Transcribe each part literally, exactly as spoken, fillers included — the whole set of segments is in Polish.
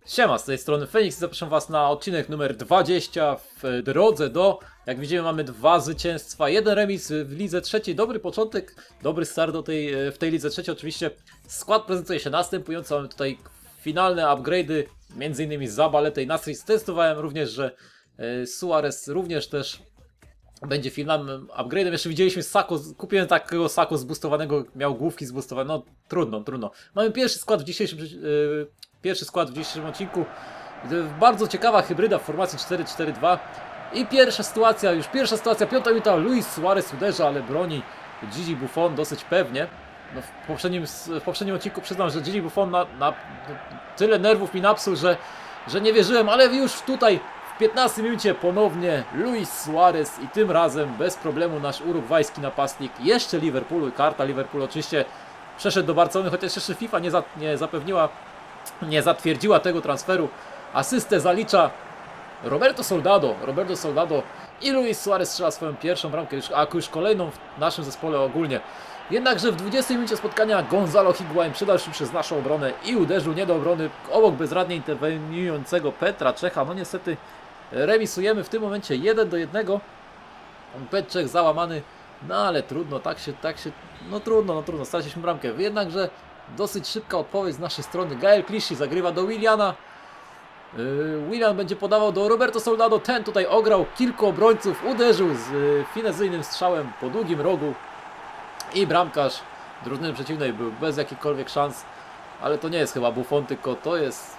Siema, z tej strony Feniks, zapraszam was na odcinek numer dwadzieścia w drodze do, jak widzimy, mamy dwa zwycięstwa, jeden remis w lidze trzeciej, dobry początek, dobry start do tej, w tej lidze trzeciej. Oczywiście skład prezentuje się następująco, mamy tutaj finalne upgrade'y, między innymi Zabaleta i Nasri. Testowałem również, że Suarez również też będzie finalnym upgrade'em. Jeszcze widzieliśmy Sako, kupiłem takiego Sako zboostowanego, miał główki zboostowane, no trudno, trudno. Mamy pierwszy skład w dzisiejszym yy, Pierwszy skład w dzisiejszym odcinku. Bardzo ciekawa hybryda w formacji cztery cztery dwa. I pierwsza sytuacja, już pierwsza sytuacja, piąta minuta, Luis Suarez uderza, ale broni Gigi Buffon dosyć pewnie. No w, poprzednim, w poprzednim odcinku przyznam, że Gigi Buffon na, na, tyle nerwów mi napsuł, że, że nie wierzyłem, ale już tutaj w piętnastej minucie ponownie Luis Suarez i tym razem bez problemu nasz urugwajski napastnik, jeszcze Liverpoolu i karta Liverpoolu oczywiście przeszedł do Barcelony, chociaż jeszcze FIFA nie, za, nie zapewniła, nie zatwierdziła tego transferu. Asystę zalicza Roberto Soldado. Roberto Soldado i Luis Suarez strzela swoją pierwszą bramkę, a już kolejną w naszym zespole ogólnie. Jednakże w dwudziestej minucie spotkania Gonzalo Higuain przydał się przez naszą obronę i uderzył nie do obrony obok bezradnie interweniującego Petra Czecha. No niestety remisujemy w tym momencie jeden do jednego. Petr Czech załamany, no ale trudno, tak się, tak się, no trudno, no trudno, straciliśmy bramkę. Jednakże dosyć szybka odpowiedź z naszej strony. Gael Clichy zagrywa do Williana. Yy, Willian będzie podawał do Roberto Soldado. Ten tutaj ograł kilku obrońców. Uderzył z yy, finezyjnym strzałem po długim rogu. I bramkarz drużyny przeciwnej był bez jakichkolwiek szans. Ale to nie jest chyba Buffon, tylko to jest...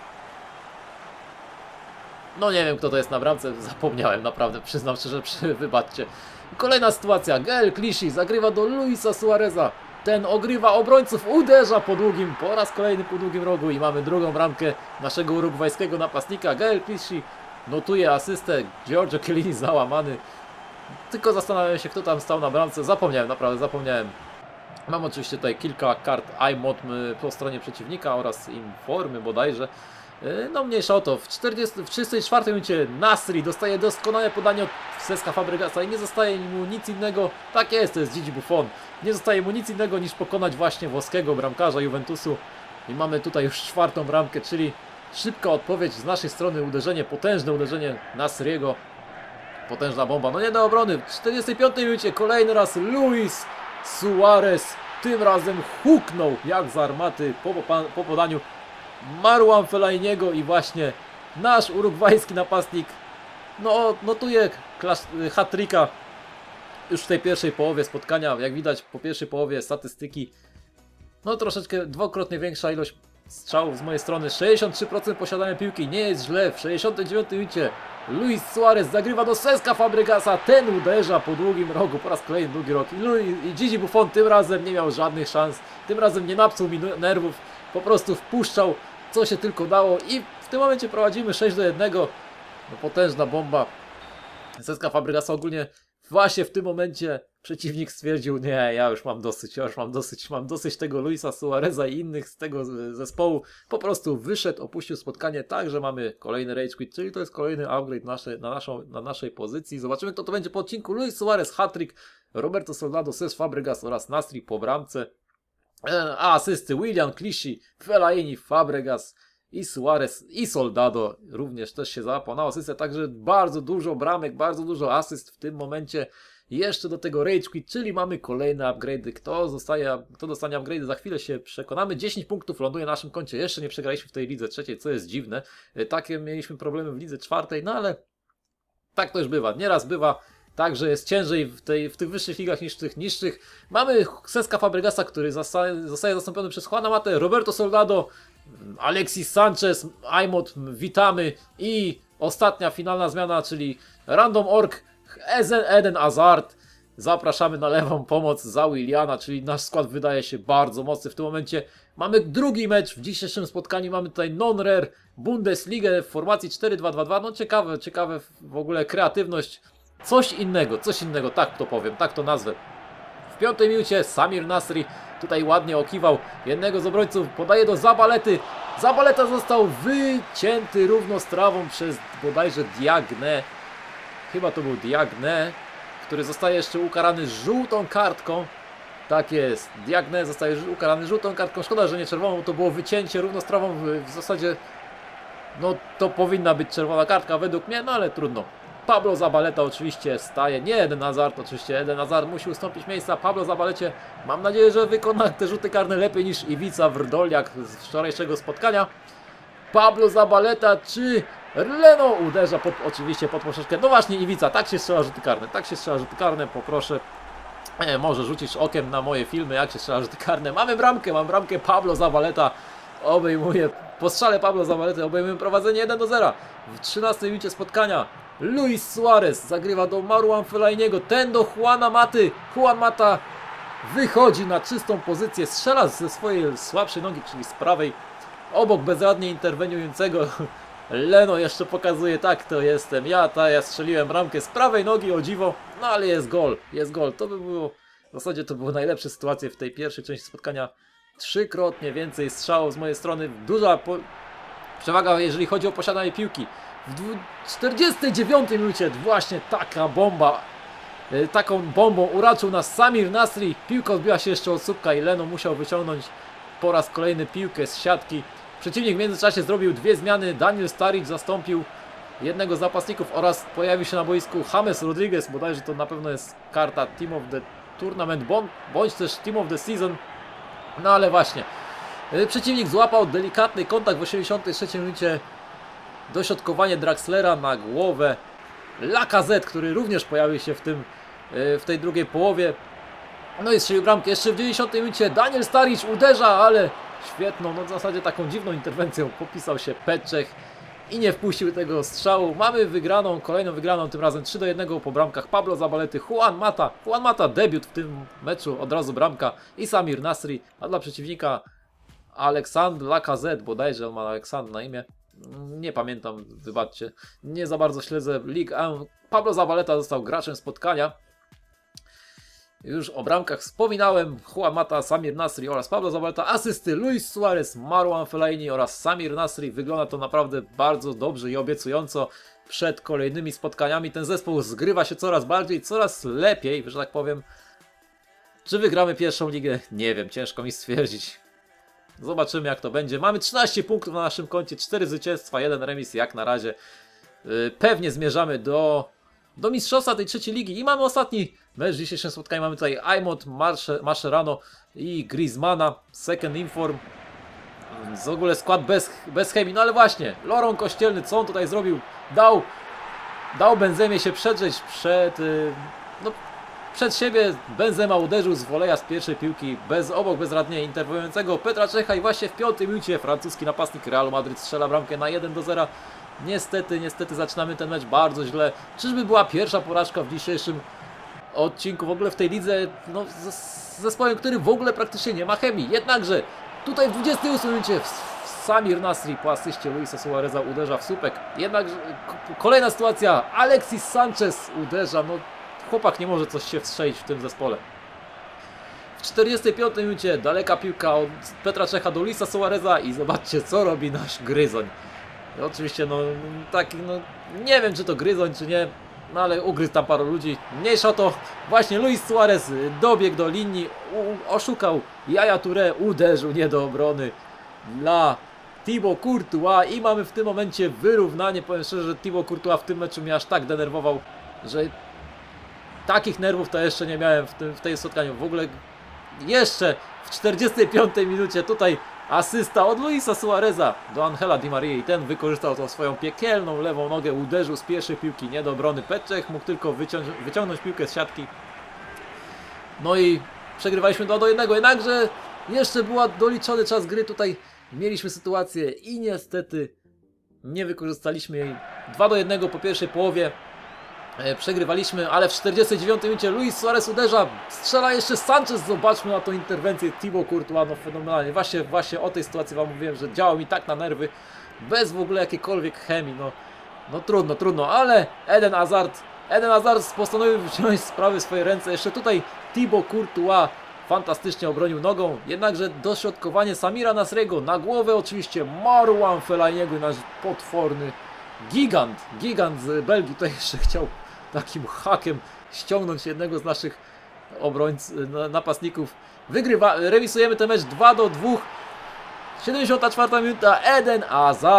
No nie wiem, kto to jest na bramce. Zapomniałem, naprawdę. Przyznam szczerze, wybaczcie. Kolejna sytuacja. Gael Clichy zagrywa do Luisa Suareza. Ten ogrywa obrońców, uderza po długim, po raz kolejny po długim rogu i mamy drugą bramkę naszego urugwajskiego napastnika. Gael Clichy notuje asystę, Giorgio Chiellini załamany. Tylko zastanawiam się, kto tam stał na bramce. Zapomniałem, naprawdę zapomniałem. Mam oczywiście tutaj kilka kart iMod po stronie przeciwnika oraz informy bodajże. No mniejsza o to, w, czterdziestej, w trzydziestej czwartej minucie Nasri dostaje doskonałe podanie od Cesca Fabregasa i nie zostaje mu nic innego, tak jest, to jest Gigi Buffon, nie zostaje mu nic innego niż pokonać właśnie włoskiego bramkarza Juventusu i mamy tutaj już czwartą bramkę, czyli szybka odpowiedź z naszej strony, uderzenie, potężne uderzenie Nasriego, potężna bomba, no nie do obrony. W czterdziestej piątej minucie kolejny raz Luis Suarez, tym razem huknął jak z armaty po, po podaniu Marwan Fellainiego i właśnie nasz urugwajski napastnik no, notuje hat-tricka już w tej pierwszej połowie spotkania. Jak widać po pierwszej połowie statystyki, no troszeczkę dwukrotnie większa ilość strzałów z mojej strony, sześćdziesiąt trzy procent posiadania piłki, nie jest źle. W sześćdziesiątej dziewiątej minucie Luis Suarez zagrywa do Cesca Fabregasa, ten uderza po długim rogu, po raz kolejny długi rok i, Luis, i Gigi Buffon tym razem nie miał żadnych szans, tym razem nie napsuł mi nerwów, po prostu wpuszczał co się tylko dało i w tym momencie prowadzimy sześć do jednego. No, potężna bomba Cesca Fabregasa. Ogólnie właśnie w tym momencie przeciwnik stwierdził, nie, ja już mam dosyć, ja już mam dosyć, mam dosyć tego Luisa Suareza i innych z tego zespołu. Po prostu wyszedł, opuścił spotkanie, także mamy kolejny rage quit, czyli to jest kolejny upgrade nasze, na, naszą, na naszej pozycji. Zobaczymy, kto to będzie po odcinku. Luis Suarez, hat-trick, Roberto Soldado, Cesc Fabregas oraz Nasri po bramce. A asysty Willian, Clichy, Fellaini, Fabregas i Suarez i Soldado również też się załapał na asystę, także bardzo dużo bramek, bardzo dużo asyst w tym momencie. Jeszcze do tego rage quit, czyli mamy kolejne upgrade'y. Kto zostaje, kto dostanie upgrade'y, za chwilę się przekonamy. dziesięć punktów ląduje na naszym koncie, jeszcze nie przegraliśmy w tej lidze trzeciej, co jest dziwne. Takie mieliśmy problemy w lidze czwartej, no ale tak to już bywa, nieraz bywa. Także jest ciężej w, tej, w tych wyższych ligach niż w tych niższych. Mamy Cesca Fabregasa, który zostaje, zostaje zastąpiony przez Juana Matę, Roberto Soldado, Alexis Sanchez, iMod, witamy i ostatnia finalna zmiana, czyli Random Org, Eden Hazard. Zapraszamy na lewą pomoc za Williana, czyli nasz skład wydaje się bardzo mocny w tym momencie. Mamy drugi mecz w dzisiejszym spotkaniu, mamy tutaj non-rare Bundesligę w formacji cztery dwa dwa dwa. No ciekawe, ciekawe w ogóle kreatywność. Coś innego, coś innego, tak to powiem, tak to nazwę. W piątej minucie Samir Nasri tutaj ładnie okiwał jednego z obrońców, podaje do Zabalety. Zabaleta został wycięty równo z trawą przez bodajże Diagne. Chyba to był Diagne, który zostaje jeszcze ukarany żółtą kartką. Tak jest, Diagne zostaje ukarany żółtą kartką. Szkoda, że nie czerwoną, to było wycięcie równo z trawą w, w zasadzie no to powinna być czerwona kartka według mnie, no ale trudno. Pablo Zabaleta oczywiście staje, nie Eden Hazard, oczywiście Eden Hazard musi ustąpić miejsca Pablo Zabalecie. Mam nadzieję, że wykona te rzuty karne lepiej niż Iwica Wrdoliak z wczorajszego spotkania. Pablo Zabaleta czy Leno uderza pod, oczywiście pod poprzeczkę. No właśnie Iwica, tak się strzela rzuty karne, tak się strzela rzuty karne, poproszę. E, może rzucić okiem na moje filmy, jak się strzela rzuty karne. Mamy bramkę, mam bramkę, Pablo Zabaleta obejmuje, po strzale Pablo Zabalety obejmuje prowadzenie jeden do zera. W trzynastej minucie spotkania Luis Suarez zagrywa do Marouane Fellainiego, ten do Juana Maty. Juan Mata wychodzi na czystą pozycję, strzela ze swojej słabszej nogi, czyli z prawej, obok bezradnie interweniującego. Leno jeszcze pokazuje, tak to jestem ja, ta ja strzeliłem bramkę z prawej nogi, o dziwo, no ale jest gol, jest gol. To by było, w zasadzie to były najlepsze sytuacje w tej pierwszej części spotkania. Trzykrotnie więcej strzałów z mojej strony, duża po... przewaga jeżeli chodzi o posiadanie piłki. W czterdziestej dziewiątej minucie właśnie taka bomba, yy, taką bombą uraczył nas Samir Nasri. Piłka odbiła się jeszcze od słupka i Leno musiał wyciągnąć po raz kolejny piłkę z siatki. Przeciwnik w międzyczasie zrobił dwie zmiany, Daniel Sturridge zastąpił jednego z napastników oraz pojawił się na boisku James Rodriguez, bodajże to na pewno jest karta Team of the Tournament bądź też Team of the Season. No ale właśnie, yy, przeciwnik złapał delikatny kontakt w osiemdziesiątej trzeciej minucie. Dośrodkowanie Draxlera na głowę Lacazette, który również pojawił się w, tym, w tej drugiej połowie. No i strzelił bramkę. Jeszcze w dziewięćdziesiątej minucie Daniel Sturridge uderza, ale świetną, no w zasadzie taką dziwną interwencją popisał się Petczech i nie wpuścił tego strzału. Mamy wygraną, kolejną wygraną, tym razem trzy do jednego po bramkach Pablo Zabalety, Juan Mata. Juan Mata debiut w tym meczu, od razu bramka i Samir Nasri, a dla przeciwnika Alexandre Lacazette, bodajże on ma Alexandre na imię. Nie pamiętam, wybaczcie, nie za bardzo śledzę Ligue jeden. Pablo Zabaleta został graczem spotkania. Już o bramkach wspominałem. Juan Mata, Samir Nasri oraz Pablo Zabaleta. Asysty Luis Suarez, Marouane Fellaini oraz Samir Nasri. Wygląda to naprawdę bardzo dobrze i obiecująco przed kolejnymi spotkaniami. Ten zespół zgrywa się coraz bardziej, coraz lepiej, że tak powiem. Czy wygramy pierwszą ligę? Nie wiem, ciężko mi stwierdzić. Zobaczymy jak to będzie. Mamy trzynaście punktów na naszym koncie, cztery zwycięstwa, jeden remis jak na razie. Yy, pewnie zmierzamy do, do mistrzostwa tej trzeciej ligi. I mamy ostatni mecz w dzisiejszym spotkaniu. Mamy tutaj Aimot, Mascherano i Griezmana. Second inform. W ogóle skład bez, bez chemii. No ale właśnie, Laurent Kościelny, co on tutaj zrobił? Dał, dał Benzemie się przedrzeć przed... Yy, no, Przed siebie Benzema uderzył z woleja z pierwszej piłki bez obok bezradnie interweniującego Petra Czecha i właśnie w piątej minucie francuski napastnik Realu Madryt strzela bramkę na jeden do zera. Niestety, niestety zaczynamy ten mecz bardzo źle. Czyżby była pierwsza porażka w dzisiejszym odcinku, w ogóle w tej lidze, no z, z zespołem, który w ogóle praktycznie nie ma chemii. Jednakże tutaj w dwudziestej ósmej minucie Samir Nasri po asyście Luisa Suareza uderza w słupek. Jednakże kolejna sytuacja, Alexis Sanchez uderza, no chłopak nie może coś się wstrzelić w tym zespole. W czterdziestej piątej minucie daleka piłka od Petra Czecha do Luisa Suareza i zobaczcie co robi nasz Gryzoń. I oczywiście no taki no nie wiem czy to Gryzoń czy nie, no ale ugryzł tam paru ludzi. Mniejsza o to, właśnie Luis Suarez dobiegł do linii, u, oszukał Yaya Touré, uderzył nie do obrony dla Thibaut Courtois i mamy w tym momencie wyrównanie. Powiem szczerze, że Thibaut Courtois w tym meczu mnie aż tak denerwował, że takich nerwów to jeszcze nie miałem w tym w tej spotkaniu. W ogóle jeszcze w czterdziestej piątej minucie tutaj asysta od Luisa Suareza do Angela Di Marii i ten wykorzystał tą swoją piekielną lewą nogę, uderzył z pierwszej piłki nie do obrony. Petczech mógł tylko wyciąć, wyciągnąć piłkę z siatki. No i przegrywaliśmy dwa do jednego, jednakże jeszcze była doliczony czas gry. Tutaj mieliśmy sytuację i niestety nie wykorzystaliśmy jej. dwa do jednego po pierwszej połowie. Przegrywaliśmy, ale w czterdziestej dziewiątej minucie Luis Suarez uderza, strzela jeszcze Sanchez, zobaczmy na tą interwencję Thibaut Courtois, no fenomenalnie, właśnie, właśnie o tej sytuacji wam mówiłem, że działał mi tak na nerwy, bez w ogóle jakiejkolwiek chemii, no, no trudno, trudno, ale Eden Hazard, Eden Hazard postanowił wziąć sprawy w swoje ręce, jeszcze tutaj Thibaut Courtois fantastycznie obronił nogą, jednakże dośrodkowanie Samira Nasriego, na głowę oczywiście Marouane Fellainiego, nasz potworny gigant, gigant z Belgii, to jeszcze chciał takim hakiem ściągnąć jednego z naszych obrońców, napastników. Wygrywa, remisujemy ten mecz dwa do dwóch. siedemdziesiąta czwarta minuta, Eden Hazard w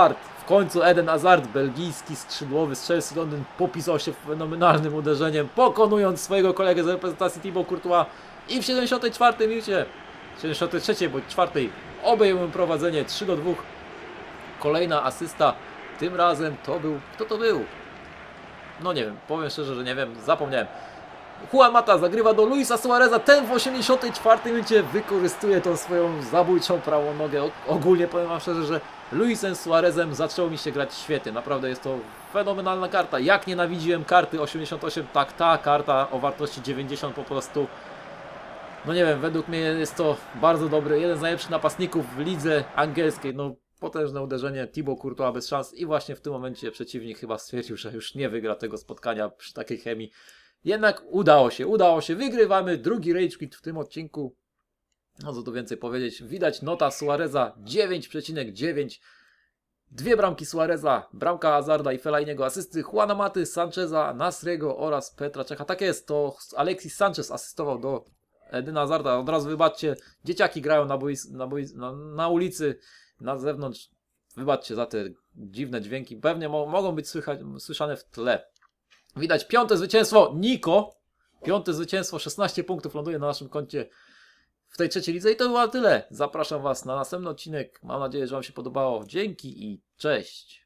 końcu Eden Hazard, belgijski skrzydłowy z Chelsea Londyn, popisał się fenomenalnym uderzeniem, pokonując swojego kolegę z reprezentacji Thibaut Courtois i w siedemdziesiątej czwartej minucie, siedemdziesiątej trzeciej bądź czwartej obejmą prowadzenie trzy do dwóch. Kolejna asysta, tym razem to był, kto to był? No nie wiem, powiem szczerze, że nie wiem, zapomniałem. Juan Mata zagrywa do Luisa Suareza, ten w osiemdziesiątej czwartej minucie wykorzystuje tą swoją zabójczą prawą nogę. O, ogólnie powiem wam szczerze, że Luisem Suarezem zaczęło mi się grać świetnie, naprawdę jest to fenomenalna karta. Jak nienawidziłem karty osiemdziesiąt osiem, tak ta karta o wartości dziewięćdziesiąt po prostu, no nie wiem, według mnie jest to bardzo dobry, jeden z najlepszych napastników w lidze angielskiej. No potężne uderzenie, Thibaut Courtois bez szans i właśnie w tym momencie przeciwnik chyba stwierdził, że już nie wygra tego spotkania przy takiej chemii. Jednak udało się, udało się, wygrywamy drugi Rage Quit w tym odcinku. No co tu więcej powiedzieć, widać nota Suareza dziewięć przecinek dziewięć. Dwie bramki Suareza, bramka Hazarda i Fellainiego, asysty Juana Maty, Sancheza, Nasriego oraz Petra Czecha. Tak jest, to Alexis Sanchez asystował do Edena Hazarda. Od razu wybaczcie, dzieciaki grają na, bois, na, bois, na, na ulicy, na zewnątrz. Wybaczcie za te dziwne dźwięki, pewnie mo mogą być słychać, słyszane w tle. Widać piąte zwycięstwo Niko. Piąte zwycięstwo, szesnaście punktów ląduje na naszym koncie w tej trzeciej lidze. I to było tyle. Zapraszam Was na następny odcinek. Mam nadzieję, że Wam się podobało. Dzięki i cześć.